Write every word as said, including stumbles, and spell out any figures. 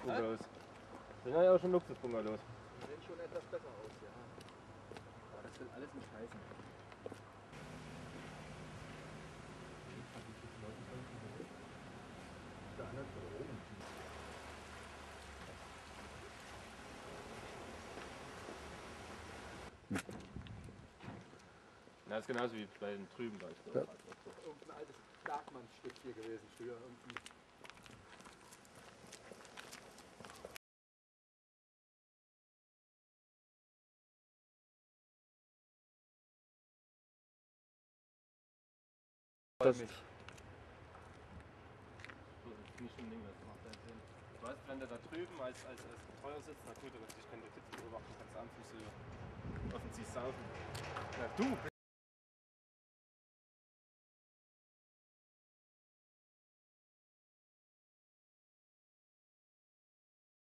Luxusbungalows. Das sind ja auch schon Luxusbungalows. Die sehen schon etwas besser aus, ja. Aber das will alles nicht heißen. Na, das ist genauso wie bei den drüben da. Ja. Irgendein altes Bergmannsstück hier gewesen früher. Irgendwie. Das ist nicht so ein Ding, das macht keinen Sinn. Du weißt, wenn du da drüben als, als, als Betreuer sitzt, na gut, aber ich kann die Kids beobachten, kannst du anfangen, so offen sie saufen. Na du!